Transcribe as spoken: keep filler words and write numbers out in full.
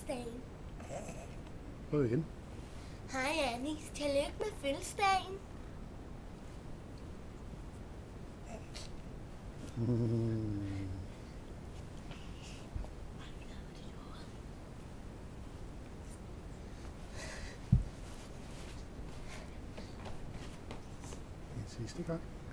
fødselsdagen. Prøv igen. Hej Annie, tillykke med fødselsdagen. Mm. En sidste gang.